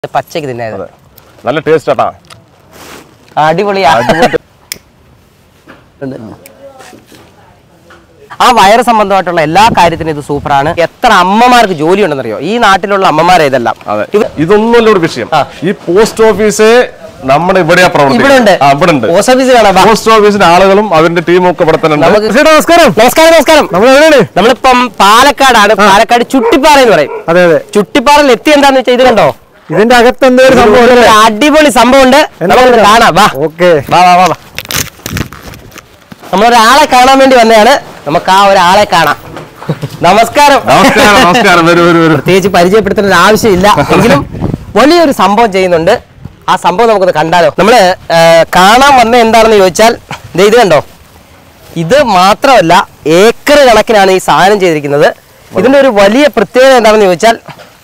പച്ചക്ക് തിന്നായത് നല്ല ടേസ്റ്റ് ആട്ടാ, അടിപൊളിയാ. ആ വയറ് സംബന്ധമായിട്ടുള്ള എല്ലാ കാര്യത്തിനും ഇത് സൂപ്പറാണ്. എത്ര അമ്മമാർക്ക് ജോലി ഉണ്ടെന്നറിയോ ഈ നാട്ടിലുള്ള അമ്മമാരെ ഇതെല്ലാം. ഇതൊന്നുമല്ല ഒരു വിഷയം. ഈ പോസ്റ്റ് ഓഫീസ് നമ്മുടെ ഇവിടെയാ പ്രവർത്തിക്കുന്നത്. പോസ്റ്റ് ഓഫീസിന്റെ ആളുകളും അവരുടെ ടീമും ഒക്കെ ഇവിടെ തന്നെ. നമസ്കാരം നമസ്കാരം നമസ്കാരം. നമ്മളിപ്പം പാലക്കാടാണ്. പാലക്കാട് ചുട്ടിപ്പാറ എന്ന് പറയും. അതെ അതെ, ചുട്ടിപ്പാറയിൽ എത്തി. എന്താന്ന് വെച്ചാൽ ഇത് കണ്ടോ, ഇതിന്റെ അകത്ത് എന്തൊരു സംഭവം, അടിപൊളി സംഭവം ഉണ്ട്. കാണാം, വാ. ഓക്കെ, വാ വാ വാ. നമ്മളൊരാളെ കാണാൻ വേണ്ടി വന്നതാണ്. നമുക്ക് ആ ഒരാളെ കാണാം. നമസ്കാരം. നമസ്കാരം നമസ്കാരം. പ്രത്യേകിച്ച് പരിചയപ്പെടുത്തേണ്ട ഒരു ആവശ്യമില്ല, എങ്കിലും വലിയൊരു സംഭവം ചെയ്യുന്നുണ്ട്. ആ സംഭവം നമുക്കൊന്ന് കണ്ടാലോ. നമ്മള് കാണാൻ വന്ന എന്താണെന്ന് ചോദിച്ചാൽ ഇത് കണ്ടോ, ഇത് മാത്രമല്ല ഏക്കർ കണക്കിനാണ് ഈ സാധനം ചെയ്തിരിക്കുന്നത്. ഇതിന്റെ ഒരു വലിയ പ്രത്യേകത എന്താണെന്ന് ചോദിച്ചാൽ,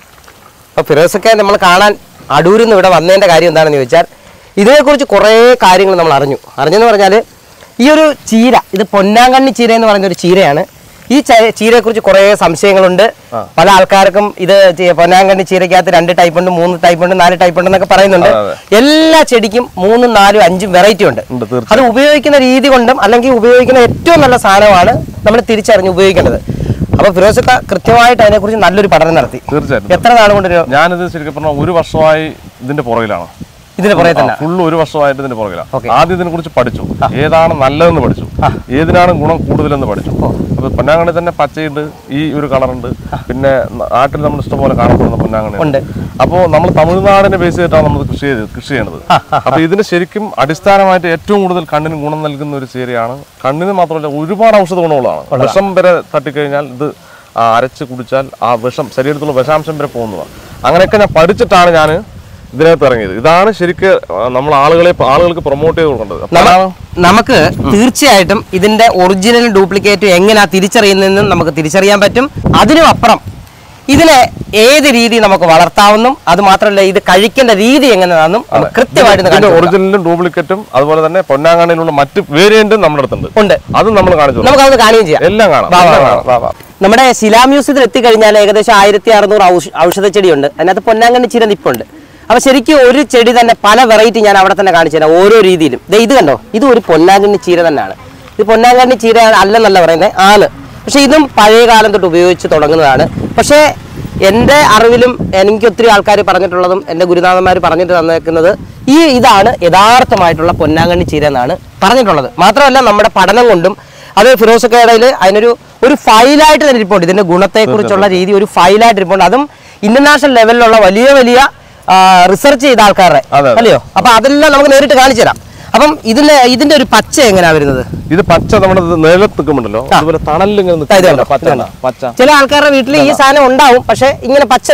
അപ്പൊ ഫിറോസൊക്കെ നമ്മൾ കാണാൻ അടൂരിൽ നിന്ന് ഇവിടെ വന്നതിന്റെ കാര്യം എന്താണെന്ന് ചോദിച്ചാൽ, ഇതിനെക്കുറിച്ച് കുറേ കാര്യങ്ങൾ നമ്മൾ അറിഞ്ഞെന്ന് പറഞ്ഞാൽ, ഈ ഒരു ചീര, ഇത് പൊന്നാങ്കണ്ണി ചീര എന്ന് പറയുന്ന ഒരു ചീരയാണ്. ഈ ചീരയെ കുറിച്ച് കുറെ സംശയങ്ങളുണ്ട്. പല ആൾക്കാർക്കും ഇത് പൊന്നാങ്കണ്ണി ചീരക്കകത്ത് 2 ടൈപ്പ് ഉണ്ട്, 3 ടൈപ്പ് ഉണ്ട്, 4 ടൈപ്പ് ഉണ്ട് എന്നൊക്കെ പറയുന്നുണ്ട്. എല്ലാ ചെടിക്കും 3, 4, 5 വെറൈറ്റി ഉണ്ട്. അത് ഉപയോഗിക്കുന്ന രീതി കൊണ്ടും അല്ലെങ്കിൽ ഉപയോഗിക്കുന്ന ഏറ്റവും നല്ല സാധനമാണ് നമ്മൾ തിരിച്ചറിഞ്ഞ് ഉപയോഗിക്കേണ്ടത്. അപ്പൊ ഫിറോസക്ക കൃത്യമായിട്ട് അതിനെക്കുറിച്ച് നല്ലൊരു പഠനം നടത്തി. തീർച്ചയായിട്ടും. എത്ര നാൾ കൊണ്ട്? ഞാനിത് ശരിക്കും പറഞ്ഞാൽ 1 വർഷമായി ഇതിന്റെ പുറകിലാണ്. ഇതിന്റെ പുറകെ തന്നെ ഫുള്ള് 1 വർഷമായിട്ട് ഇതിന്റെ പുറകിലാണ്. ആദ്യം ഇതിനെ കുറിച്ച് പഠിച്ചു, ഏതാണ് നല്ലതെന്ന് പഠിച്ചു, ഏതിനാണ് ഗുണം കൂടുതലെന്ന് പഠിച്ചു. അപ്പൊ പൊന്നാങ്കണ്ണി തന്നെ പച്ചയുണ്ട്, ഈ ഒരു കളറുണ്ട്, പിന്നെ നാട്ടിൽ നമ്മൾ ഇഷ്ടംപോലെ കാണപ്പെടുന്ന പൊന്നാങ്കണ്ണി ഉണ്ട്. അപ്പോൾ നമ്മൾ തമിഴ്നാടിനെ ബേസ് ചെയ്തിട്ടാണ് നമ്മൾ കൃഷി ചെയ്യണത്. അപ്പൊ ഇതിന് ശരിക്കും അടിസ്ഥാനമായിട്ട് ഏറ്റവും കൂടുതൽ കണ്ണിന് ഗുണം നൽകുന്ന ഒരു ചീരയാണ്. കണ്ണിന് മാത്രമല്ല ഒരുപാട് ഔഷധ ഗുണങ്ങളാണ്. വിഷം വരെ തട്ടിക്കഴിഞ്ഞാൽ ഇത് അരച്ച് കുടിച്ചാൽ ആ വിഷം ശരീരത്തിലുള്ള വിഷാംശം വരെ പോകുന്നതാണ്. അങ്ങനെയൊക്കെ ഞാൻ പഠിച്ചിട്ടാണ് ഞാൻ ഇതിനകത്ത് ഇറങ്ങിയത്. ഇതാണ് ശരിക്ക് നമ്മൾ ആളുകൾക്ക് പ്രൊമോട്ട് ചെയ്ത് കൊടുക്കേണ്ടത്. നമുക്ക് തീർച്ചയായിട്ടും ഇതിന്റെ ഒറിജിനലും ഡ്യൂപ്ലിക്കേറ്റും എങ്ങനെയാ തിരിച്ചറിയുന്നതെന്നും നമുക്ക് തിരിച്ചറിയാൻ പറ്റും. അതിനും അപ്പുറം ഇതിനെ ഏത് രീതി നമുക്ക് വളർത്താവുന്നും, അത് മാത്രമല്ല ഇത് കഴിക്കേണ്ട രീതി എങ്ങനെയാണെന്നും കൃത്യമായിട്ട് ഒറിജിനലും ഡ്യൂപ്ലിക്കേറ്റും അതുപോലെ തന്നെ പൊന്നാങ്കണ്ണിയിലുള്ള മറ്റ് വേരിയന്റും നമ്മുടെ അടുത്തുണ്ട്. അതും നമ്മൾ കാണിച്ചു, നമുക്കത് കാണുകയും ചെയ്യാം. എല്ലാം കാണാം. നമ്മുടെ ശിലാ മ്യൂസിയത്തിൽ എത്തിക്കഴിഞ്ഞാൽ ഏകദേശം 1600 ഔഷധ ചെടിയുണ്ട്. അതിനകത്ത് പൊന്നാങ്കണ്ണി ചീര നിപ്പുണ്ട്. അപ്പൊ ശരിക്കും ഒരു ചെടി തന്നെ പല വെറൈറ്റി ഞാൻ അവിടെ തന്നെ കാണിച്ചു തരാം, ഓരോ രീതിയിലും. ഇത് കണ്ടോ, ഇത് ഒരു പൊന്നാങ്കണ്ണി ചീര തന്നെയാണ്. ഇത് പൊന്നാങ്കണ്ണി ചീര അല്ലെന്നല്ല പറയുന്നത്, ആണ്. പക്ഷെ ഇതും പഴയ കാലം തൊട്ട് ഉപയോഗിച്ച് തുടങ്ങുന്നതാണ്. പക്ഷേ എൻ്റെ അറിവിലും എനിക്ക് ഒത്തിരി ആൾക്കാർ പറഞ്ഞിട്ടുള്ളതും എൻ്റെ ഗുരുനാഥന്മാർ പറഞ്ഞിട്ട് തന്നേക്കുന്നത് ഇതാണ് യഥാർത്ഥമായിട്ടുള്ള പൊന്നാങ്കണ്ണി ചീര എന്നാണ് പറഞ്ഞിട്ടുള്ളത്. മാത്രമല്ല നമ്മുടെ പഠനം കൊണ്ടും അത് ഫിറോസക്കയുടെ അതിനൊരു ഫയലായിട്ട് തന്നെ ഇരിപ്പുണ്ട്. ഇതിന്റെ ഗുണത്തെക്കുറിച്ചുള്ള രീതി ഒരു ഫയലായിട്ട് ഇരിപ്പുണ്ട്. അതും ഇന്റർനാഷണൽ ലെവലിലുള്ള വലിയ വലിയ റിസർച്ച് ചെയ്ത ആൾക്കാരുടെ അല്ലയോ. അപ്പൊ അതെല്ലാം നമുക്ക് നേരിട്ട് കാണിച്ചു തരാം. അപ്പം ഇതിന്റെ ഒരു പച്ച എങ്ങനെയാ വരുന്നത്? ഇത് പച്ച നമ്മുടെ നിലത്തുണ്ടല്ലോ, അതുപോലെ തണലിൽ ചില ആൾക്കാരുടെ വീട്ടിൽ ഈ സാധനം ഉണ്ടാവും, പക്ഷെ ഇങ്ങനെ പച്ച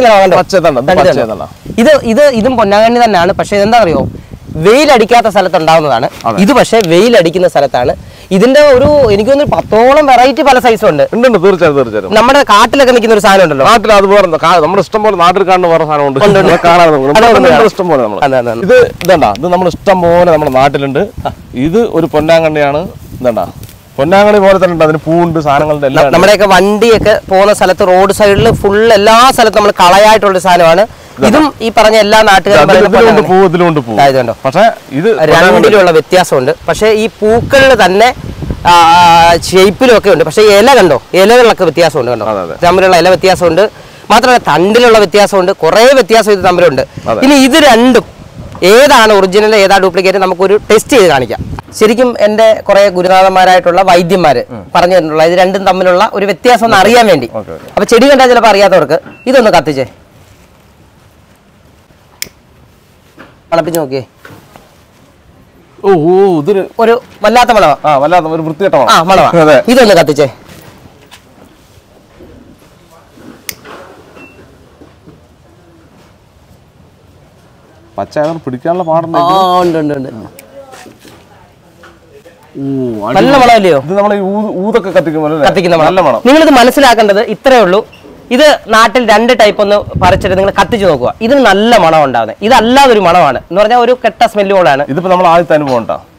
ഇതും പൊന്നാങ്കണ്ണി തന്നെയാണ്. പക്ഷെ ഇതെന്താ അറിയോ, വെയിലടിക്കാത്ത സ്ഥലത്ത് ഉണ്ടാവുന്നതാണ്. ഇത് പക്ഷെ വെയിലടിക്കുന്ന സ്ഥലത്താണ്. ഇതിന്റെ എനിക്കൊന്ന് 10ഓളം വെറൈറ്റി പല സൈസും ഉണ്ട്. തീർച്ചയായിട്ടും. നമ്മുടെ കാട്ടിലൊക്കെ നിൽക്കുന്ന ഒരു സാധനം ഉണ്ടല്ലോ, നാട്ടിൽ അതുപോലെ നമ്മുടെ ഇഷ്ടം പോലെ നാട്ടിൽ കാണുന്ന വേറെ സാധനം ഇഷ്ടം പോലെ. ഇത് ഇതണ്ട, ഇത് നമ്മൾ ഇഷ്ടം പോലെ നമ്മുടെ നാട്ടിലുണ്ട്. ഇത് ഒരു പൊന്നാങ്കണ്ണിയാണ്. ഇതണ്ട, പൊന്നാങ്കണ്ണി പോലെ തന്നെ ഉണ്ട്. അതിന് പൂണ്ട്, സാധനങ്ങളുടെ എല്ലാം. നമ്മുടെയൊക്കെ വണ്ടിയൊക്കെ പോകുന്ന സ്ഥലത്ത് റോഡ് സൈഡിൽ ഫുൾ എല്ലാ സ്ഥലത്തും നമ്മൾ കളയായിട്ടുള്ള സാധനം. ഇതും ഈ പറഞ്ഞ എല്ലാ നാട്ടുകാരും പക്ഷെ ഇത് രണ്ടിലുള്ള വ്യത്യാസമുണ്ട്. പക്ഷെ ഈ പൂക്കളിൽ തന്നെ ഷേപ്പിലും ഒക്കെ ഉണ്ട്. പക്ഷെ ഇല കണ്ടോ, ഇലകളിലൊക്കെ വ്യത്യാസമുണ്ട്. കണ്ടോ, തമ്മിലുള്ള ഇല വ്യത്യാസമുണ്ട്. മാത്രമല്ല തണ്ടിലുള്ള വ്യത്യാസമുണ്ട്. കുറെ വ്യത്യാസം ഇത് തമ്മിലുണ്ട്. ഇനി ഇത് രണ്ടും ഏതാണ് ഒറിജിനൽ ഏതാ ഡ്യൂപ്ലിക്കേറ്റ് നമുക്കൊരു ടെസ്റ്റ് ചെയ്ത് കാണിക്കാം. ശരിക്കും എൻ്റെ കുറെ ഗുരുനാഥന്മാരായിട്ടുള്ള വൈദ്യന്മാര് പറഞ്ഞു തന്നിട്ടുള്ള ഇത് രണ്ടും തമ്മിലുള്ള ഒരു വ്യത്യാസം ഒന്ന് അറിയാൻ വേണ്ടി. അപ്പൊ ചെടി കണ്ടാൽ ചിലപ്പോൾ അറിയാത്തവർക്ക് ഇതൊന്ന് കത്തിച്ചേ, മണപ്പിച്ച് നോക്കിയേ. ഒരു വല്ലാത്ത മണമാ, ഒരു വൃത്തികെട്ട മണമാ. ഇതൊന്ന് കത്തിച്ചേ. പച്ച പിടിക്കാനുള്ള പാടുണ്ട്. നല്ല മണമല്ലയോ? ഇത് നമ്മൾ ഊതൊക്കെ കത്തിക്കുന്ന മണം. നിങ്ങളിത് മനസ്സിലാക്കേണ്ടത് ഇത്രയേ ഉള്ളൂ. ഇത് നാട്ടിൽ 2 ടൈപ്പ് ഒന്ന് പറിച്ചിട്ട് നിങ്ങൾ കത്തിച്ചു നോക്കുക. ഇതിന് നല്ല മണം ഉണ്ടാകുന്നത്. ഇതല്ലാതൊരു മണമാണ് എന്ന് പറഞ്ഞാൽ ഒരു കെട്ട സ്മെല്ലുകളാണ്. ഇതിപ്പോ നമ്മൾ ആദ്യത്തെ അനുഭവം ഉണ്ടാ.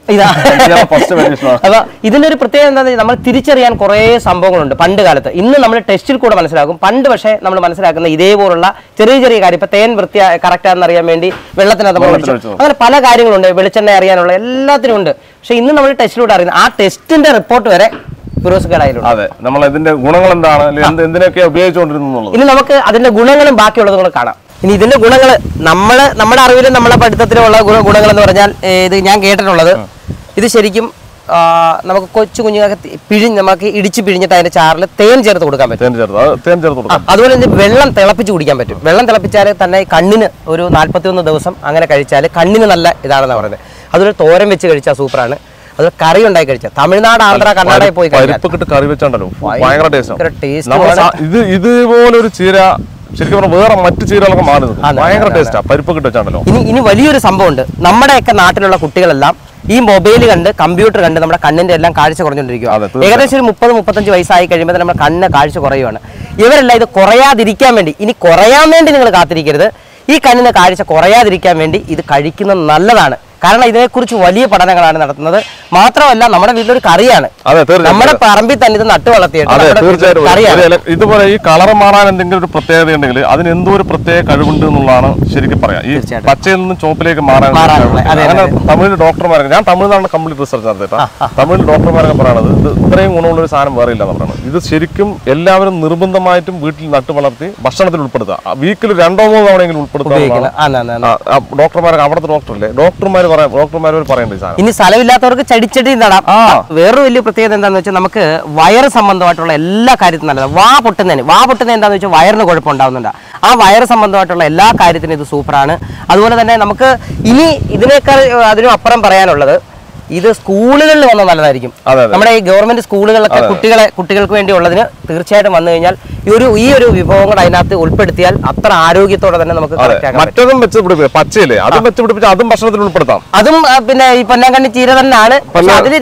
ഇതാ ഫസ്റ്റ് പരീക്ഷണം. അപ്പൊ ഇതിന്റെ ഒരു പ്രത്യേകത എന്താണെന്ന് വെച്ചാൽ നമ്മൾ തിരിച്ചറിയാൻ കുറേ സംഭവങ്ങളുണ്ട് പണ്ട് കാലത്ത്. ഇന്ന് നമ്മൾ ടെസ്റ്റിൽ കൂടെ മനസ്സിലാക്കും. പണ്ട് പക്ഷേ നമ്മൾ മനസ്സിലാക്കുന്ന ഇതേപോലുള്ള ചെറിയ ചെറിയ കാര്യം, ഇപ്പൊ തേൻ കറക്റ്റ് ആണെന്ന് അറിയാൻ വേണ്ടി വെള്ളത്തിനകത്ത് നമ്മൾ ഒഴിച്ചു, അങ്ങനെ പല കാര്യങ്ങളുണ്ട്. വെളിച്ചെണ്ണ അറിയാനുള്ള എല്ലാത്തിനും ഉണ്ട്. പക്ഷെ ഇന്ന് നമ്മൾ ടെസ്റ്റിലൂടെ അറിയുന്നത് ആ ടെസ്റ്റിന്റെ റിപ്പോർട്ട് വരെ ഫിറോസ് കടയിലുണ്ട്. അതെ, നമ്മൾ ഇതിന്റെ ഗുണങ്ങൾ എന്താണ്, എന്തിനൊക്കെ ഉപയോഗിച്ചുകൊണ്ടിരുന്നുള്ളത്. ഇനി നമുക്ക് അതിന്റെ ഗുണങ്ങളും ബാക്കിയുള്ളതും കൂടെ കാണാം. ഇനി ഇതിന്റെ ഗുണങ്ങൾ നമ്മുടെ അറിവിലും നമ്മുടെ പഠിത്തത്തിലുള്ള ഗുണങ്ങൾ എന്ന് പറഞ്ഞാൽ ഇത് ഞാൻ കേട്ടിട്ടുള്ളത്, ഇത് ശരിക്കും നമുക്ക് കൊച്ചു കുഞ്ഞുങ്ങൾക്ക് നമുക്ക് ഇടിച്ച് പിഴിഞ്ഞിട്ട് അതിന്റെ ചാറിൽ തേൻ ചേർത്ത് കൊടുക്കാൻ പറ്റും. അതുപോലെ തന്നെ വെള്ളം തിളപ്പിച്ച് കുടിക്കാൻ പറ്റും. വെള്ളം തിളപ്പിച്ചാൽ തന്നെ കണ്ണിന് ഒരു 41 ദിവസം അങ്ങനെ കഴിച്ചാൽ കണ്ണിന് നല്ല ഇതാണെന്ന് പറയുന്നത്. അതുപോലെ തോരൻ വെച്ച് കഴിച്ചാൽ സൂപ്പറാണ്. അത് കറി ഉണ്ടായി കഴിച്ചാൽ തമിഴ്നാട്, ആന്ധ്ര, കർണാടകയിൽ പോയി കറി വെച്ചാണ്ടല്ലോ ഭയങ്കര ടേസ്റ്റ്. ഇതുപോലൊരു ചീര ശരിക്കും പറഞ്ഞാൽ വേറെ മറ്റു ചീരകളൊക്കെ മാറി ഭയങ്കര ടേസ്റ്റാ പരിപ്പ് കിട്ടി വെച്ചാണ്ടല്ലോ. ഇനി വലിയൊരു സംഭവമുണ്ട്. നമ്മുടെയൊക്കെ നാട്ടിലുള്ള കുട്ടികളെല്ലാം ഈ മൊബൈൽ കണ്ട് കമ്പ്യൂട്ടർ കണ്ട് നമ്മുടെ കണ്ണിന്റെ എല്ലാം കാഴ്ച കുറഞ്ഞുകൊണ്ടിരിക്കുക. ഏകദേശം ഒരു 30-35 വയസ്സായി കഴിയുമ്പോൾ നമ്മുടെ കണ്ണ് കാഴ്ച കുറയുവാണ്. ഇവരെല്ലാം ഇത് കുറയാതിരിക്കാൻ വേണ്ടി, ഇനി കുറയാൻ വേണ്ടി നിങ്ങൾ കാത്തിരിക്കരുത്, ഈ കണ്ണിന് കാഴ്ച കുറയാതിരിക്കാൻ വേണ്ടി ഇത് കഴിക്കുന്നത് നല്ലതാണ്. കാരണം ഇതിനെക്കുറിച്ച് വലിയ പഠനങ്ങളാണ് നടത്തുന്നത്. മാത്രമല്ല നമ്മുടെ വീട്ടിലൊരു കറിയാണ്, നമ്മുടെ പറമ്പിൽ തന്നെ ഇത് നട്ടു വളർത്തിയിട്ട്. ഇതുപോലെ ഈ കളർ മാറാൻ എന്തെങ്കിലും ഒരു പ്രത്യേകത ഉണ്ടെങ്കിൽ അതിന് എന്തോ ഒരു പ്രത്യേക കഴിവുണ്ട് എന്നുള്ളതാണ് ശരിക്കും പറയാം. ഈ പച്ചയിൽ നിന്നും ചോപ്പിലേക്ക് മാറാൻ അങ്ങനെ തമിഴ് ഡോക്ടർമാരൊക്കെ, ഞാൻ തമിഴ്നാട് കംപ്ലീറ്റ് റിസർച്ച് നടത്തിയിട്ടാ, തമിഴ് ഡോക്ടർമാരൊക്കെ പറയണത് ഇത് ഇത്രയും ഗുണമുള്ള ഒരു സാധനം വേറെ ഇല്ല എന്നാണ്. ഇത് ശരിക്കും എല്ലാവരും നിർബന്ധമായിട്ടും വീട്ടിൽ നട്ടു വളർത്തി ഭക്ഷണത്തിൽ ഉൾപ്പെടുത്തുക. വീക്കിൽ 2-3 തവണയെങ്കിലും ഉൾപ്പെടുത്തുക. ഡോക്ടർമാരൊക്കെ അവിടുത്തെ ഡോക്ടർമാർ പറയേണ്ട സാധനം. ഇനി സ്ഥലമില്ലാത്തവർക്ക് ചെടിച്ചെടി നടാം. വേറൊരു വലിയ പ്രത്യേകത എന്താണെന്ന് വെച്ചാൽ നമുക്ക് വയറ് സംബന്ധമായിട്ടുള്ള എല്ലാ കാര്യത്തിനും നല്ലതാണ്. വാ പൊട്ടുന്നതിന് എന്താണെന്ന് വെച്ചാൽ വയറിന് കുഴപ്പമുണ്ടാകുന്നുണ്ട്. ആ വയറ് സംബന്ധമായിട്ടുള്ള എല്ലാ കാര്യത്തിനും ഇത് സൂപ്പറാണ്. അതുപോലെ തന്നെ നമുക്ക് ഇനി ഇതിനേക്കാൾ അതിനും അപ്പുറം പറയാനുള്ളത്, ഇത് സ്കൂളുകളിൽ വന്നാൽ നല്ലതായിരിക്കും. നമ്മുടെ ഈ ഗവൺമെന്റ് സ്കൂളുകളിലൊക്കെ കുട്ടികൾക്ക് വേണ്ടി ഉള്ളതിന് തീർച്ചയായിട്ടും വന്നു കഴിഞ്ഞാൽ ഈ ഒരു വിഭവങ്ങൾ അതിനകത്ത് ഉൾപ്പെടുത്തിയാൽ അത്ര ആരോഗ്യത്തോടെ തന്നെ നമുക്ക് മറ്റതും പച്ചയില്ലേ അതും വെച്ചുപിടിപ്പിച്ച് അതും ഭക്ഷണത്തിൽ ഉൾപ്പെടുത്താം. അതും പിന്നെ ഈ പൊന്നാങ്കണ്ണി ചീര തന്നെയാണ്. അതിന്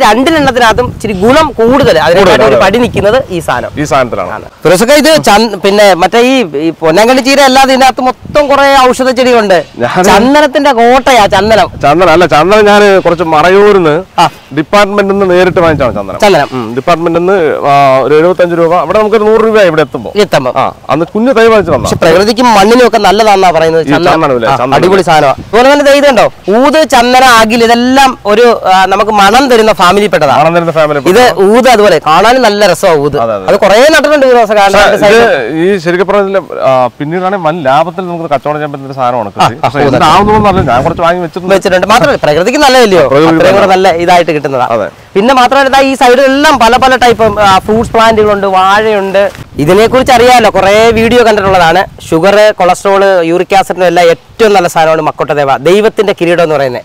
2 ഇച്ചിരി ഗുണം കൂടുതൽ, അതിനെക്കാട്ട് ഒരു പടി നിൽക്കുന്നത് ഈ സാധനത്തിലാണ്. ഫിറോസൊക്കെ ഇത് പിന്നെ മറ്റേ ഈ പൊന്നാങ്കണ്ണി ചീര അല്ലാതെ ഇതിനകത്ത് മൊത്തം കുറെ ഔഷധ ചെടികളുണ്ട്. ചന്ദനത്തിന്റെ കോട്ടയാ ചന്ദനം. ചന്ദനം ഞാൻ കുറച്ച് മറയൂരിന്ന് ഡിപ്പാർട്ട്മെന്റിൽ നിന്ന് നേരിട്ട് വാങ്ങിച്ചാണ് ചന്ദനം. ഡിപ്പാർട്ട്മെന്റിൽ നിന്ന് ഒരു 75 രൂപ, അവിടെ നമുക്ക് 100 രൂപ ഇവിടെ എത്തുമ്പോ അന്ന് കുഞ്ഞു തൈ വാങ്ങിച്ചു. പക്ഷെ പ്രകൃതിക്കും മണ്ണിനും ഒക്കെ നല്ലതാണെന്നാ പറയുന്നത്. അടിപൊളി സാധനമാണ്. അതുപോലെ തന്നെ ഇതുണ്ടോ, ഊത്, ചന്ദന, അകിൽ, ഇതെല്ലാം ഒരു നമുക്ക് മണം തരുന്ന ഫാമിലിപ്പെട്ടതാണ്. ഇത് ഊത് അതുപോലെ കാണാനും നല്ല രസമാണ്. ഊത് അത് കുറെ നട്ടിട്ടുണ്ട്. ഈ ശരിക്കും പറഞ്ഞ പിന്നീടാണെങ്കിൽ വൻ ലാഭത്തിൽ നമുക്ക് കച്ചവടം ചെയ്യാൻ പറ്റുന്ന സാധനമാണ്. ഞാൻ കുറച്ച് വാങ്ങി വെച്ചിട്ടുണ്ട്. മാത്രമല്ല പ്രകൃതിക്ക് നല്ലതല്ലയോ, നല്ല ഇതായിട്ട് കിട്ടുന്നതാണ്. പിന്നെ മാത്രമല്ല ഈ സൈഡിലെല്ലാം പല പല ടൈപ്പ് ഫ്രൂട്ട്സ് പ്ലാന്റുകളുണ്ട്, വാഴയുണ്ട്. ഇതിനെക്കുറിച്ച് അറിയാമല്ലോ, കുറെ വീഡിയോ കണ്ടിട്ടുള്ളതാണ്. ഷുഗർ, കൊളസ്ട്രോൾ, യൂറിക് ആസിഡിനും എല്ലാം ഏറ്റവും നല്ല സാധനമാണ് മക്കോട്ടദേവ, ദൈവത്തിന്റെ കിരീടം എന്ന് പറയുന്നത്.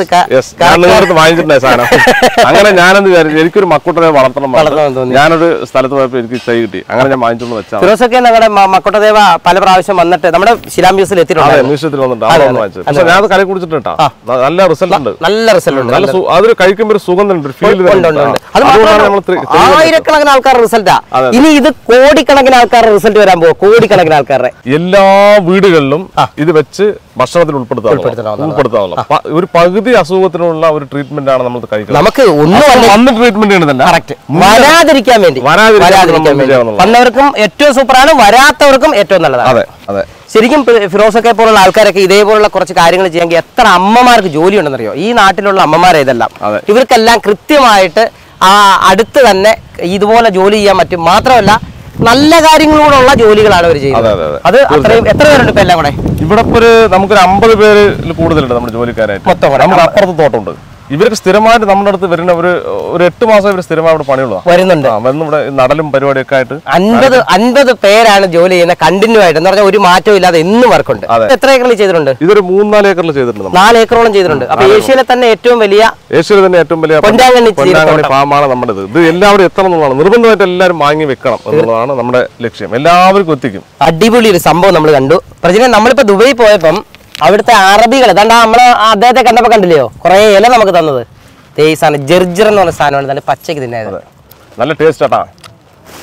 അങ്ങനെ ഞാനെന്ത് വിചാരിച്ചു, എനിക്കൊരു മക്കോട്ടദേവ വളർത്തണം. ഞാനൊരു സ്ഥലത്ത് പോയപ്പോൾ എനിക്ക് തൈ കിട്ടി, അങ്ങനെ ഞാൻ വാങ്ങിച്ചോണ്ട് വെച്ചാൽ. ഫിറോസൊക്കെ നമ്മുടെ മക്കോട്ടദേവ പല പ്രാവശ്യം വന്നിട്ട് നമ്മുടെ ശിലാം മ്യൂസിയത്തിൽ എത്തിയിട്ടുണ്ട്. മ്യൂസിയത്തിൽ വന്നിട്ട് പക്ഷെ ഞാൻ കറി കുടിച്ചിട്ടാ നല്ല റിസൾട്ട് ഉണ്ട്. നല്ല റിസൾട്ട് ഉണ്ട്. അതൊരു കഴിക്കുമ്പോൾ ഒരു സുഗന്ധമുണ്ട്, ഫീൽ. ആയിരക്കണക്കിന് ആൾക്കാരുടെ റിസൾട്ടാ. ഇനി ഇത് കോടിക്കണക്കിന് ആൾക്കാരുടെ റിസൾട്ട് വരാൻ പോകും. കോടിക്കണക്കിന് ആൾക്കാരുടെ എല്ലാ വീടുകളിലും ഇത് വെച്ച് ഭക്ഷണത്തിൽ ഉൾപ്പെടുത്താവുന്ന ഒരു പകുതി അസുഖത്തിനുള്ള ഒരു ട്രീറ്റ്മെന്റ് ആണ് നമ്മൾ കഴിക്കുന്നത്. നമുക്ക് ഒന്നും ട്രീറ്റ്മെന്റ് വരാതിരിക്കാൻ വേണ്ടി വന്നവർക്കും ഏറ്റവും സൂപ്പറാണ്, വരാത്തവർക്കും ഏറ്റവും നല്ലതാണ്. ശരിക്കും ഫിറോസൊക്കെ പോലുള്ള ആൾക്കാരൊക്കെ ഇതേപോലുള്ള കുറച്ച് കാര്യങ്ങൾ ചെയ്യാമെങ്കിൽ എത്ര അമ്മമാർക്ക് ജോലി ഉണ്ടെന്നറിയോ? ഈ നാട്ടിലുള്ള അമ്മമാരെ ഇതെല്ലാം ഇവർക്കെല്ലാം കൃത്യമായിട്ട് അടുത്ത് തന്നെ ഇതുപോലെ ജോലി ചെയ്യാൻ പറ്റും. മാത്രമല്ല നല്ല കാര്യങ്ങളോടുള്ള ജോലികളാണ് അവർ ചെയ്യുന്നത്. അത് അത്രയും. എത്ര പേരുണ്ട് ഇപ്പൊ എല്ലാം കൂടെ? ഇവിടെ നമുക്കൊരു 50 പേരിൽ കൂടുതലുണ്ട് നമ്മുടെ ജോലിക്കാരായിട്ട്. നമുക്ക് അപ്പുറത്ത് തോട്ടമുണ്ട്. ഇവർക്ക് സ്ഥിരമായിട്ട് നമ്മുടെ അടുത്ത് വരുന്ന ഒരു 8 മാസം ഇവർ സ്ഥിരമായി ഇവിടെ പണിയുള്ള വരുന്നുണ്ട്. ഇവിടെ നടലും പരിപാടിയൊക്കെ ആയിട്ട് 50 പേരാണ് ജോലി ചെയ്യുന്നത് കണ്ടിന്യൂ ആയിട്ട്. എന്ന് പറഞ്ഞാൽ ഒരു മാറ്റവും ഇല്ലാതെ എന്നും വർക്കുണ്ട്. എത്ര ഏക്കറിൽ ചെയ്തിട്ടുണ്ട്? ഇതൊരു 3-4 ഏക്കറിൽ ചെയ്തിട്ടുണ്ട്. 4 ഏക്കറോളം ചെയ്തിട്ടുണ്ട്. അപ്പൊ ഏഷ്യയിലെ തന്നെ ഏറ്റവും വലിയ പൊന്നാങ്കണ്ണി ഫാമാണ് നമ്മുടേത്. ഇത് എല്ലാവരും എത്തണം എന്നുള്ളതാണ്. നിർബന്ധമായിട്ട് എല്ലാവരും വാങ്ങി വെക്കണം എന്നുള്ളതാണ് നമ്മുടെ ലക്ഷ്യം. എല്ലാവർക്കും എത്തിക്കും. അടിപൊളി ഒരു സംഭവം നമ്മൾ കണ്ടു. പ്രജന, നമ്മളിപ്പോ ദുബായി പോയപ്പം അവിടുത്തെ അറബികൾ ഏതാണ്ട് നമ്മള് അദ്ദേഹത്തെ കണ്ടപ്പോ കണ്ടില്ലയോ, കുറെ ഇല നമുക്ക് തന്നത്. ഈ സാധനം ജർജർ എന്ന് പറഞ്ഞ സാധനമാണ്. നല്ല പച്ചക്ക് തിന്നായത്, നല്ല ടേസ്റ്റ് ആട്ടാ.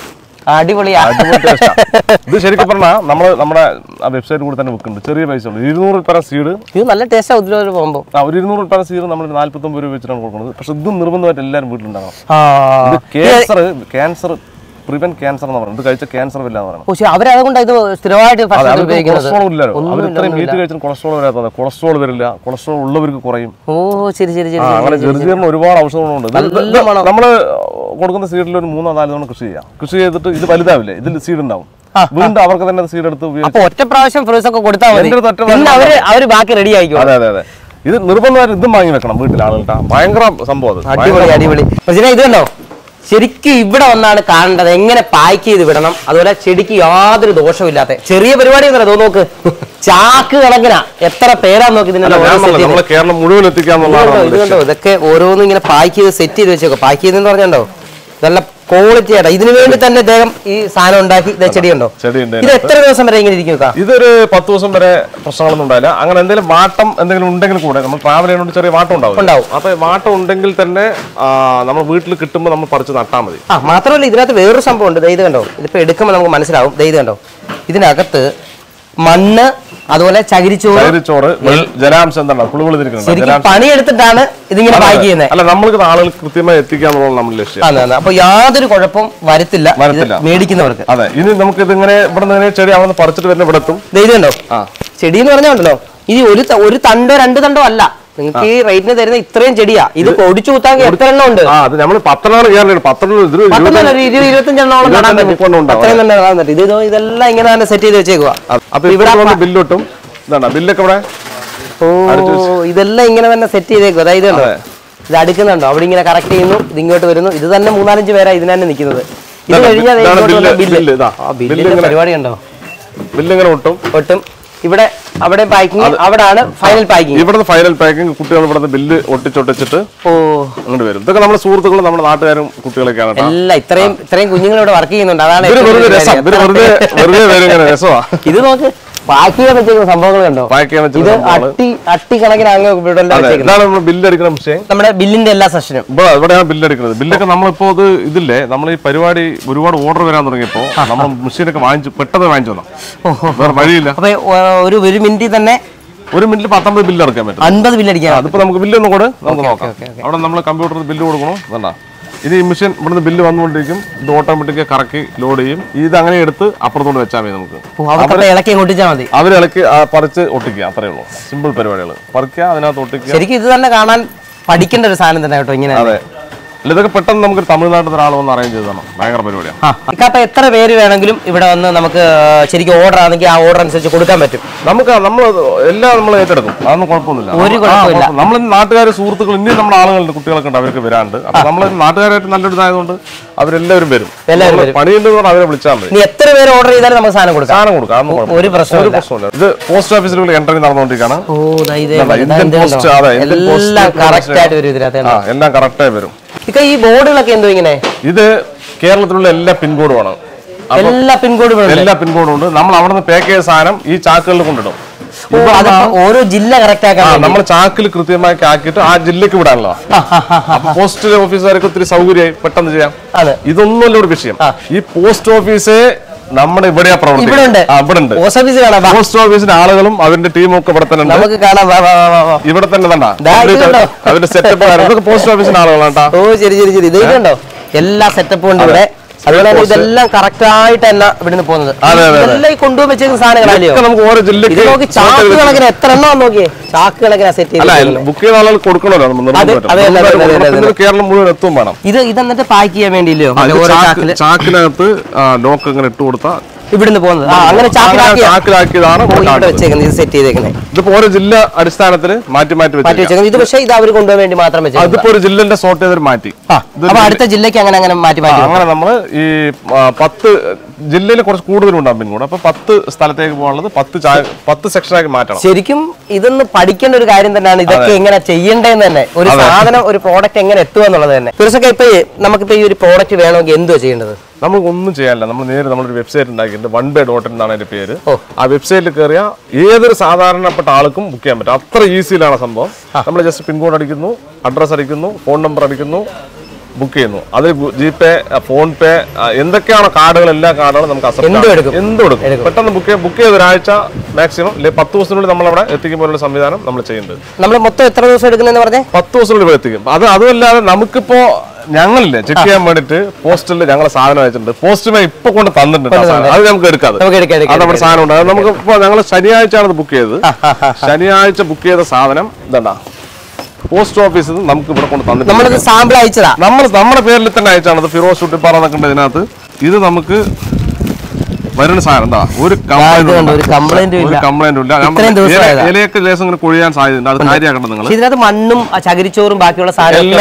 അടിപൊളിയാ. ഇത് ശരിക്കും പറഞ്ഞാൽ നമ്മുടെ വെബ്സൈറ്റ് കൂടെ തന്നെ വെക്കുന്നുണ്ട്. ചെറിയ പൈസ ഉണ്ട്. 200 രൂപ സീഡ്. ഇത് നല്ല ടേസ്റ്റാ ഇതിലൊരു പോകുമ്പോൾ. ഒരു 200 രൂപ സീഡ് നമ്മൾ 49 രൂപ വെച്ചിട്ടാണ് കൊടുക്കുന്നത്. പക്ഷെ ഇത് നിർബന്ധമായിട്ട് എല്ലാവരും വീട്ടിലുണ്ടാകണം. ഇത് ക്യാൻസർ പ്രിവെന്റ് ക്യാൻസർ എന്ന് പറയുന്നത്. ഇത് കഴിച്ച ക്യാൻസർ ഇല്ല എന്ന് പറയുന്നത്. പക്ഷേ അവരതുകൊണ്ട് ഇത് സ്ഥിരമായിട്ട് കൊളസ്ട്രോൾ ഇല്ലല്ലോ. അവർ ഇത്രയും മീറ്റ് കഴിച്ചാൽ കൊളസ്ട്രോൾ വരാത്തത്. കൊളസ്ട്രോൾ വരില്ല. കൊളസ്ട്രോൾ ഉള്ളവർക്ക് കുറയും. ഓ ശരി ശരി ശരി. അങ്ങനെ ചെറുചീറിന് ഒരുപാട് ഔഷധങ്ങളുണ്ട്. നമ്മള് കൊടുക്കുന്ന സീഡിൽ ഒരു 3-4 തവണ കൃഷി ചെയ്യാം. കൃഷി ചെയ്തിട്ട് ഇത് വലുതാവില്ലേ, ഇതിൽ സീഡ് ഉണ്ടാവും. വീണ്ടും അവർക്ക് തന്നെ സീഡ് എടുത്ത് ഉപയോഗിക്കും. ഒറ്റ പ്രാവശ്യം ഫ്രൂട്ട്സ് ഒക്കെ കൊടുത്താൽ അവര് ബാക്കി റെഡി ആയിക്കോ. അതെ അതെ അതെ. ഇത് നിർബന്ധമായിട്ട് ഇതും വാങ്ങി വെക്കണം വീട്ടിൽ ആളുകൾട്ടാ. ഭയങ്കര സംഭവം. അടിപൊളി അടിപൊളി. ഇത് കണ്ടോ, ശരിക്കും ഇവിടെ ഒന്നാണ് കാണേണ്ടത് എങ്ങനെ പാക്ക് ചെയ്ത് വിടണം. അതുപോലെ ചെടിക്ക് യാതൊരു ദോഷമില്ലാത്ത ചെറിയ പരിപാടി എന്നോ നോക്ക്, ചാക്ക് കണക്കിനാ. എത്ര പേരാന്ന് നോക്കി കേരളം മുഴുവൻ എത്തിക്കാന്നുള്ളതാണ്. ഇത് കണ്ടോ, ഇതൊക്കെ ഓരോന്നും ഇങ്ങനെ പാക്ക് ചെയ്ത് സെറ്റ് ചെയ്ത് വെച്ചേക്കോ. പാക്ക് ചെയ്തെന്ന് പറഞ്ഞോ നല്ല ക്വാളിറ്റി ആയിട്ടാ. ഇതിനു വേണ്ടി തന്നെ അദ്ദേഹം ഈ സാധനം ഉണ്ടാക്കി. ചെടിയുണ്ടോ? ഇത് എത്ര ദിവസം വരെ ഇങ്ങനെ ഇരിക്കും? ഇതൊരു 10 ദിവസം വരെ പ്രശ്നങ്ങളൊന്നും ഉണ്ടാവില്ല. അങ്ങനെ എന്തെങ്കിലും വാട്ടം എന്തെങ്കിലും ഉണ്ടെങ്കിൽ കൂടെ നമ്മൾ ട്രാവൽ ചെയ്യുന്നതുകൊണ്ട് ചെറിയ വാട്ടം ഉണ്ടാവും. അപ്പൊ വാട്ടം ഉണ്ടെങ്കിൽ തന്നെ നമ്മൾ വീട്ടിൽ കിട്ടുമ്പോൾ നമ്മൾ പറിച്ച് നട്ടാൽ മതി. മാത്രമല്ല ഇതിനകത്ത് വേറൊരു സംഭവം ഉണ്ട്. ഇത് കണ്ടോ, ഇതിപ്പോ എടുക്കുമ്പോൾ നമുക്ക് മനസ്സിലാവും. ഇത് കണ്ടോ, ഇതിനകത്ത് മണ്ണ്, അതുപോലെ ചകിരിച്ചോറ്, ജലാംശം പണിയെടുത്തിട്ടാണ് ഇതിങ്ങനെ പാക്ക് ചെയ്യുന്നത്. അല്ല, നമ്മൾക്ക് ആളുകൾ കൃത്യമായി എത്തിക്കാന്നുള്ളത് നമ്മുടെ ലക്ഷ്യം. അപ്പൊ യാതൊരു കുഴപ്പവും വരത്തില്ല മേടിക്കുന്നവർക്ക്. അതെ, ഇനി നമുക്ക് ഇതിങ്ങനെ ഇവിടെ ചെടി അവിടെ പറിച്ചിട്ട് വരുന്ന ഇവിടെ എത്തും. ഇത് കണ്ടോ, ചെടി എന്ന് പറഞ്ഞോ ഇനി ഒരു തണ്ടോ 2 തണ്ടോ അല്ല, നിങ്ങൾക്ക് ഈ റേറ്റിന് തരുന്ന ഇത്രയും ചെടിയാ. ഇത് പൊടിച്ചു കൂത്താൻ എത്ര എണ്ണം ഉണ്ട്? ഇതെല്ലാം ഇങ്ങനെ തന്നെ സെറ്റ് ചെയ്ത് വെച്ചേക്കുവാ. ബില്ലോട്ടും ബില്ലൊക്കെ ഇവിടെ ഇതെല്ലാം ഇങ്ങനെ തന്നെ സെറ്റ് ചെയ്തേക്കും. അതായത് ഇത് അടുക്കുന്നുണ്ടോ, അവിടെ ഇങ്ങനെ കറക്റ്റ് ചെയ്യുന്നു, ഇത് ഇങ്ങോട്ട് വരുന്നു. ഇത് തന്നെ 3-5 പേരാ ഇതിന് തന്നെ നിൽക്കുന്നത്. ഇത് കഴിഞ്ഞാൽ ബില്ലിന്റെ പരിപാടി ഉണ്ടോ? ബില്ലിങ്ങനെ ഒട്ടും ഇവിടെ അവിടെ പാക്കിംഗ്, അവിടെയാണ് ഫൈനൽ പാക്കിംഗ്. ഇവിടുന്ന് ഫൈനൽ പാക്കിംഗ് കുട്ടികൾ ഇവിടെ ബില്ല് ഒട്ടിച്ചൊട്ടിച്ചിട്ട് അങ്ങോട്ട് വരും. ഇതൊക്കെ നമ്മുടെ സുഹൃത്തുക്കളും നമ്മുടെ നാട്ടുകാരും കുട്ടികളൊക്കെയാണ്. എല്ലാം ഇത്രയും കുഞ്ഞുങ്ങൾ ഇവിടെ വർക്ക് ചെയ്യുന്നുണ്ട്. അതാണ് രസമാണ്. ഇത് നോക്ക്, പാക്ക് ചെയ്യാൻ വെച്ചിരിക്കുന്ന സംഭവങ്ങൾ കണ്ടോ. ഇത് അട്ടി കണക്കിനാണ് ബില്ലടിക്കുന്ന വിഷയം. നമ്മുടെ ബില്ലിന്റെ എല്ലാ സെഷനും ഇവിടെയാണ് ബില്ലടിക്കുന്നത്. ബില്ലൊക്കെ നമ്മളിപ്പോ ഇതില്ലേ, നമ്മൾ ഈ പരിപാടി ഒരുപാട് ഓർഡർ വരാൻ തുടങ്ങിയപ്പോ നമ്മൾ മെഷീനൊക്കെ പെട്ടെന്ന് വാങ്ങിച്ചു തന്നു. വേറെ വഴിയില്ല. അപ്പൊ ഒരു മിനിറ്റിൽ തന്നെ 1 മിനിറ്റിൽ 19 ബില്ല് അടക്കാൻ പറ്റും. 50 ബില്ല് അടിക്കാം. അതിപ്പോ നമുക്ക് ബില്ലൊന്നും കൂടെ നമുക്ക് നോക്കാം. അവിടെ നമ്മൾ കമ്പ്യൂട്ടറിൽ ബില്ല് കൊടുക്കണം. വേണ്ട, ഇത് ഈ മെഷീൻ ഇവിടുന്ന് ബില്ല് വന്നുകൊണ്ടിരിക്കും. ഇത് ഓട്ടോമാറ്റിക് കറക്കി ലോഡ് ചെയ്യും. ഇത് അങ്ങനെ എടുത്ത് അപ്പുറത്തോട് വെച്ചാൽ മതി. നമുക്ക് അവര് ഇളക്കി പറിച്ച് ഒട്ടിക്കുക. അത്രേ ഉള്ളൂ. സിമ്പിൾ പരിപാടികൾ. പറിക്കുക, അതിനകത്ത് ഒട്ടിക്കുക. ശരിക്കും ഇത് തന്നെ കാണാൻ പഠിക്കേണ്ട ഒരു സാധനം തന്നെ കേട്ടോ. ഇങ്ങനെ അതെ, ഇതൊക്കെ പെട്ടെന്ന് നമുക്ക് തമിഴ്നാട്ടിൽ ഒരാൾ വന്ന് അറേഞ്ച് ചെയ്തതാണ്. ഭയങ്കര പരിപാടിയാണ്. അപ്പൊ എത്ര പേര് വേണമെങ്കിലും ഇവിടെ വന്ന് നമുക്ക് ശരിക്കും ഓർഡർ ആണെങ്കിൽ ആ ഓർഡർ അനുസരിച്ച് കൊടുക്കാൻ പറ്റും. നമ്മൾ എല്ലാം നമ്മൾ ഏറ്റെടുക്കും. അതൊന്നും കുഴപ്പമൊന്നുമില്ല. ഒരു കുഴപ്പമില്ല. നമ്മൾ നാട്ടുകാർ സുഹൃത്തുക്കൾ ഇനിയും നമ്മുടെ ആളുകളുടെ കുട്ടികളൊക്കെ ഉണ്ട്, അവർക്ക് വരാണ്ട്. അപ്പൊ നമ്മൾ നാട്ടുകാരായിട്ട് നല്ലൊരു ഇതായതുകൊണ്ട് അവരെല്ലാവരും വരും. പണിയുണ്ട് അവരെ വിളിച്ചാൽ മതി. എത്ര പേര് ഓർഡർ ചെയ്താലും നമുക്ക് സാധനം കൊടുക്കാം. ഒരു പ്രശ്നമില്ല. ഇത് പോസ്റ്റ് ഓഫീസിലൂടെ എൻട്രി നടന്നുകൊണ്ടിരിക്കുകയാണ്. എല്ലാം കറക്റ്റായി വരും. ഈ ബോർഡുകളൊക്കെ എന്തോ ഇങ്ങനെ, ഇത് കേരളത്തിലുള്ള എല്ലാ പിൻകോഡുമാണ്. എല്ലാ പിൻകോഡും ഉണ്ട്. നമ്മൾ അവിടെ നിന്ന് പാക്ക് ചെയ്ത സാധനം ഈ ചാക്കുകളിൽ കൊണ്ടിടും. ഓരോ ജില്ല കറക്റ്റ് ആക്കാൻ നമ്മൾ ചാക്കിൽ കൃത്യമായി ആക്കിയിട്ട് ആ ജില്ലക്ക് വിടാനുള്ള പോസ്റ്റ് ഓഫീസുകാർക്ക് ഒത്തിരി സൗകര്യമായി പെട്ടെന്ന് ചെയ്യാം. ഇതൊന്നുമല്ല ഒരു വിഷയം. ഈ പോസ്റ്റ് ഓഫീസ് നമ്മുടെ ഇവിടെയാ പ്രവർത്തിക്കുന്നത്. പോസ്റ്റ് ഓഫീസിന്റെ ആളുകളും അവരുടെ ടീമും ഒക്കെ ഇവിടെ തന്നെ ഉണ്ട്. ഇവിടെ തന്നെ തന്നെ അവരുടെ സെറ്റപ്പ് പോസ്റ്റ് ഓഫീസിന്റെ ആളുകളാണ്. എല്ലാ സെറ്റപ്പും ഉണ്ട് ഇവിടെ. അതുപോലെ തന്നെ ഇതെല്ലാം കറക്റ്റ് ആയിട്ട് തന്നെ ഇവിടുന്ന് പോകുന്നത്. ഇതെല്ലാം കൊണ്ടുപോയി വെച്ചിരിക്കുന്ന സാധനങ്ങളല്ലോ. നമുക്ക് ഓരോ ജില്ലക്ക് ചാക്ക് കണക്കിന് എത്ര എണ്ണം നോക്കിയേ, ചാക്ക് കണക്കിനാ സെറ്റ് ചെയ്ത് ബുക്ക് ചെയ്ത ആളുകൾ കൊടുക്കണമല്ലോ. കേരളം മുഴുവൻ എത്തും വേണം. ഇത് എന്നിട്ട് പാക്ക് ചെയ്യാൻ വേണ്ടിയില്ലയോ? ചാക്കിനകത്ത് ലോക്ക് അങ്ങനെ ഇട്ട് കൊടുത്താൽ ഇവിടുന്ന് പോകുന്നത്. അങ്ങനെ ചാക്കിലാക്കിയതാണ് വെച്ചേക്കുന്നത്. ഇത് സെറ്റ് ചെയ്തേക്കുന്നത്. ഇതിപ്പോ ഓരോ ജില്ല അടിസ്ഥാനത്തിൽ മാറ്റി വെച്ചേക്കുന്നത്. ഇത് പക്ഷേ ഇത് അവർ കൊണ്ടുപോകാൻ വേണ്ടി മാത്രം വെച്ചത്. അതിപ്പോ ഒരു ജില്ലന്റെ സോർട്ട് ചെയ്ത് മാറ്റി. അപ്പൊ അടുത്ത ജില്ലക്ക് അങ്ങനെ മാറ്റി അങ്ങനെ നമ്മള് ഈ 10 ജില്ലയിൽ കുറച്ച് കൂടുതലുണ്ടാകും പിൻകൂടെ. അപ്പൊ 10 സ്ഥലത്തേക്ക് പോകാനുള്ളത് 10 സെക്ഷനാക്കി മാറ്റണം. ശരിക്കും ഇതൊന്ന് പഠിക്കേണ്ട ഒരു കാര്യം തന്നെയാണ്. ഇതൊക്കെ എങ്ങനെ ചെയ്യേണ്ടതെന്ന് തന്നെ, ഒരു സാധനം ഒരു പ്രോഡക്റ്റ് എങ്ങനെ എത്തുക എന്നുള്ളത് തന്നെ. തീർച്ചയായും ഇപ്പൊ നമുക്കിപ്പോ ഈ ഒരു പ്രോഡക്റ്റ് വേണമെങ്കിൽ എന്തുവാ ചെയ്യേണ്ടത്? നമുക്കൊന്നും ചെയ്യാനില്ല. നമ്മൾ നേരെ നമ്മളൊരു വെബ്സൈറ്റ് ഉണ്ടാക്കിയിട്ടുണ്ട്. onebay.in എന്നാണ് അതിന്റെ പേര്. ആ വെബ്സൈറ്റിൽ കയറിയാൽ ഏതൊരു സാധാരണപ്പെട്ട ആൾക്കും ബുക്ക് ചെയ്യാൻ പറ്റും. അത്ര ഈസിയിലാണ് സംഭവം. നമ്മൾ ജസ്റ്റ് പിൻകോഡ് അടിക്കുന്നു, അഡ്രസ് അടിക്കുന്നു, ഫോൺ നമ്പർ അടിക്കുന്നു, ബുക്ക് ചെയ്യുന്നു. അത് ജിപേ, ഫോൺ പേ, എന്തൊക്കെയാണോ കാർഡുകൾ, എല്ലാ കാർഡുകളും നമുക്ക് എന്തും എടുക്കും. പെട്ടെന്ന് ബുക്ക് ചെയ്ത് ഒരാഴ്ച മാക്സിമം 10 ദിവസത്തിനുള്ളിൽ നമ്മളവിടെ എത്തിക്കുമ്പോഴുള്ള സംവിധാനം നമ്മൾ ചെയ്യുന്നുണ്ട്. നമ്മൾ മൊത്തം എത്ര ദിവസം എടുക്കുന്നതെന്ന് പറഞ്ഞേ? 10 ദിവസത്തിനുള്ളിൽ എത്തിക്കും. അതുമല്ലാതെ നമുക്കിപ്പോ ഞങ്ങളില്ലേ ചെക്ക് ചെയ്യാൻ വേണ്ടിട്ട് പോസ്റ്റലിൽ ഞങ്ങളെ സാധനം അയച്ചിട്ടുണ്ട്. പോസ്റ്റ്മാൻ ഇപ്പൊ കൊണ്ട് തന്നിട്ടുണ്ട്. അത് നമുക്ക് എടുക്കാതെ അത് നമ്മുടെ സാധനം ഉണ്ട്. അത് നമുക്ക് ഇപ്പൊ ഞങ്ങൾ ശനിയാഴ്ചയാണ് അത് ബുക്ക് ചെയ്തത്. ശനിയാഴ്ച ബുക്ക് ചെയ്ത സാധനം ഇതാ പോസ്റ്റ് ഓഫീസിൽ നമുക്ക് ഇവിടെ കൊണ്ട് തന്നിട്ടുണ്ട്. സാമ്പിൾ അയച്ചതാ. നമ്മുടെ പേരിൽ തന്നെ അയച്ചാണ്. ഫിറോസ് ഷുട്ടിപ്പാറ എന്നൊക്കെ ഉണ്ട് ഇതിനകത്ത്. ഇത് നമുക്ക് വരുന്ന സാധനം എന്താ, ഒരു കംപ്ലൈന്റും ഇല്ല. ഇലയൊക്കെ ലേസം ഇങ്ങനെ കൊഴിയാൻ സാധ്യതയുണ്ട്. അത് കാര്യമാക്കണം നിങ്ങൾ. ഇതിനകത്ത് മണ്ണും ചകിരിച്ചോറും ബാക്കിയുള്ള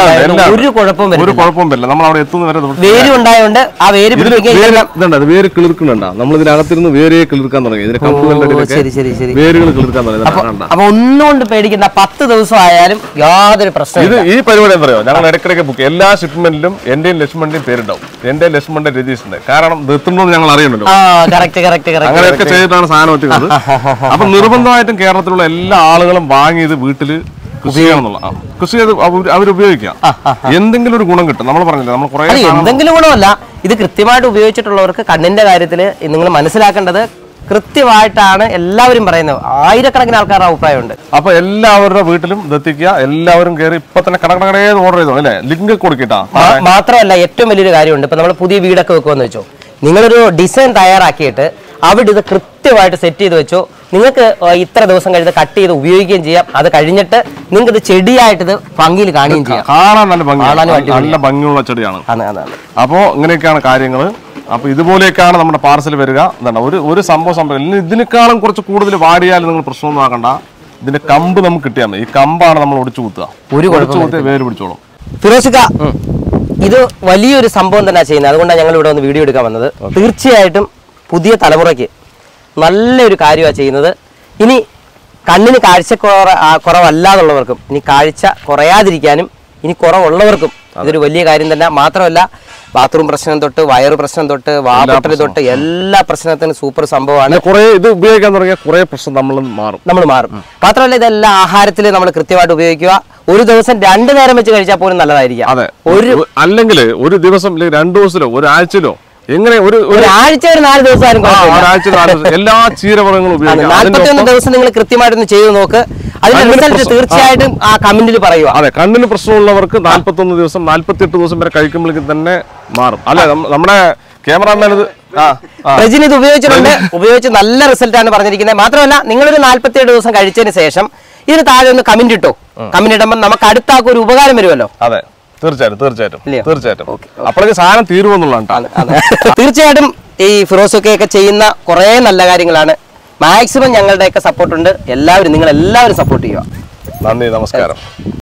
ഒരു കുഴപ്പവും വരില്ല. നമ്മൾ അവിടെ എത്തുന്ന വരെ വേര് ഉണ്ടായതുകൊണ്ട് ആ വേര് ഇതുണ്ട്. വേര് കിളിർക്കുന്നുണ്ടാ. നമ്മൾ ഇതിനകത്തിരുന്ന് വേരെ കിളിർക്കാൻ തുടങ്ങി. ഇതിന്റെ കമ്പുകളുടെ വേരുകൾ കിളിർക്കാൻ തുടങ്ങി. അപ്പൊ ഒന്നുകൊണ്ട് പേടിക്കുന്ന 10 ദിവസം ആയാലും യാതൊരു പ്രശ്നം. ഇത് ഈ പരിപാടി എന്താ പറയുക, ഞങ്ങൾ ഇടയ്ക്കിടയ്ക്ക് ബുക്ക് എല്ലാ ഷിപ്മെന്റിലും എന്റെയും ലക്ഷ്മണിന്റെയും പേരുണ്ടാവും. എന്റെ ലക്ഷ്മണന്റെ രജിസ്റ്ററിന്റെ. കാരണം എത്തുന്നത് ഞങ്ങൾ അറിയണല്ലോ. അങ്ങനെയൊക്കെ ചെയ്തിട്ടാണ് സാധനം എത്തിക്കുന്നത്. അപ്പൊ നിർബന്ധമായിട്ടും കേരളത്തിലുള്ള എല്ലാ ആളുകളും വാങ്ങി ഇത് വീട്ടില് കൃഷി ചെയ്യണമെന്നുള്ള, കൃഷി ചെയ്ത് അവരുപയോഗിക്കാം. എന്തെങ്കിലും ഒരു ഗുണം കിട്ടും. നമ്മൾ പറഞ്ഞില്ല, നമ്മൾ കുറെ എന്തെങ്കിലും ഗുണമല്ല, ഇത് കൃത്യമായിട്ട് ഉപയോഗിച്ചിട്ടുള്ളവർക്ക് കണ്ണിന്റെ കാര്യത്തിൽ നിങ്ങൾ മനസ്സിലാക്കേണ്ടത് കൃത്യമായിട്ടാണ് എല്ലാവരും പറയുന്നത്. ആയിരക്കണക്കിന് ആൾക്കാരുടെ അഭിപ്രായമുണ്ട്. അപ്പൊ എല്ലാവരുടെ വീട്ടിലും ഇതെത്തിക്കുക. എല്ലാവരും കയറി ഇപ്പൊ തന്നെ കടകടകടേ ഓർഡർ ചെയ്തോ അല്ലെ, ലിങ്ക് കൊടുക്കിട്ടാ. മാത്രമല്ല ഏറ്റവും വലിയൊരു കാര്യമുണ്ട്. ഇപ്പൊ നമ്മൾ പുതിയ വീടൊക്കെ വെക്കുമെന്ന് വെച്ചോ, നിങ്ങളൊരു ഡിസൈൻ തയ്യാറാക്കിയിട്ട് അവിടെ ഇത് കൃത്യമായിട്ട് സെറ്റ് ചെയ്ത് വെച്ചോ. നിങ്ങൾക്ക് ഇത്ര ദിവസം കഴിഞ്ഞ് കട്ട് ചെയ്ത് ഉപയോഗിക്കുകയും ചെയ്യാം. അത് കഴിഞ്ഞിട്ട് നിങ്ങൾക്ക് ഇത് ചെടിയായിട്ട് ഇത് ഭംഗിയിൽ കാണുകയും ചെയ്യാം. കാണാൻ നല്ല ഭംഗിയുള്ള ചെടിയാണ്. അപ്പോ ഇങ്ങനെയൊക്കെയാണ് കാര്യങ്ങൾ. അപ്പൊ ഇതുപോലെയൊക്കെയാണ് നമ്മുടെ പാർസൽ വരിക. എന്താണ് ഒരു സംഭവം ഇതിനേക്കാളും കുറച്ച് കൂടുതൽ വാടിയാൽ നിങ്ങൾ പ്രശ്നമൊന്നും ആക്കണ്ട. ഇതിന്റെ കമ്പ് നമുക്ക് കിട്ടിയാൽ മതി. ഈ കമ്പാണ് നമ്മൾ ഒടിച്ചു കുത്തുക. വേര് പിടിച്ചോളും. ഫിറോസിക്ക, ഇത് വലിയൊരു സംഭവം തന്നെ ചെയ്യുന്നത്. അതുകൊണ്ടാണ് ഞങ്ങൾ ഇവിടെ ഒന്ന് വീഡിയോ എടുക്കാൻ വന്നത്. തീർച്ചയായിട്ടും പുതിയ തലമുറയ്ക്ക് നല്ലൊരു കാര്യമാണ് ചെയ്യുന്നത്. ഇനി കണ്ണിന് കാഴ്ച കുറവല്ലാതുള്ളവർക്കും, ഇനി കാഴ്ച കുറയാതിരിക്കാനും, ഇനി കുറവുള്ളവർക്കും ഇതൊരു വലിയ കാര്യം തന്നെ. മാത്രമല്ല ബാത്റൂം പ്രശ്നം തൊട്ട് വയറ് പ്രശ്നം തൊട്ട് വാപ്പൊട്ടൽ തൊട്ട് എല്ലാ പ്രശ്നത്തിനും സൂപ്പർ സംഭവമാണ്. ഇത് ഉപയോഗിക്കാൻ തുടങ്ങിയ കുറെ പ്രശ്നം നമ്മൾ മാറും. മാത്രമല്ല ഇതെല്ലാം ആഹാരത്തിൽ നമ്മൾ കൃത്യമായിട്ട് ഉപയോഗിക്കുക. ഒരു ദിവസം 2 നേരം വെച്ച് കഴിച്ചാൽ പോലും നല്ലതായിരിക്കും. അല്ലെങ്കിൽ ഒരു ദിവസം 2 ദിവസത്തിലോ ഒരാഴ്ചയിലോ എങ്ങനെ ഒരാഴ്ച 4 ദിവസം എല്ലാ ചീരവർഗ്ഗങ്ങളും ഉപയോഗിക്കാം. 41 ദിവസം നിങ്ങൾ കൃത്യമായിട്ടൊന്ന് ചെയ്ത് നോക്ക്. അതിന്റെ റിസൾട്ട് തീർച്ചയായിട്ടും ആ കമന്റിൽ പറയുക. അതെ, കണ്ണിന് പ്രശ്നമുള്ളവർക്ക് 41 ദിവസം 48 ദിവസം വരെ കഴിക്കുമ്പോഴേക്കും തന്നെ മാറും. അല്ലെ, നമ്മുടെ ക്യാമറാമാൻ ഇത് പ്രജിൻ ഇത് ഉപയോഗിച്ച് നല്ല റിസൾട്ടാണ് പറഞ്ഞിരിക്കുന്നത്. മാത്രമല്ല നിങ്ങളൊരു 47 ദിവസം കഴിച്ചതിന് ശേഷം ഇതിന് താഴെ ഒന്ന് കമന്റ് ഇട്ടോ. കമന്റ് ഇടുമ്പോൾ നമുക്ക് അടുത്ത ഒരു ഉപകാരം വരുമല്ലോ. അതെ, തീർച്ചയായിട്ടും. അപ്പോഴേക്ക് സാധനം തീരുമെന്നുള്ളതാണ്. തീർച്ചയായിട്ടും ഈ ഫിറോസൊക്കെ ചെയ്യുന്ന കുറെ നല്ല കാര്യങ്ങളാണ്. മാക്സിമം ഞങ്ങളുടെയൊക്കെ സപ്പോർട്ടുണ്ട്. നിങ്ങൾ എല്ലാവരും സപ്പോർട്ട് ചെയ്യുക. നന്ദി, നമസ്കാരം.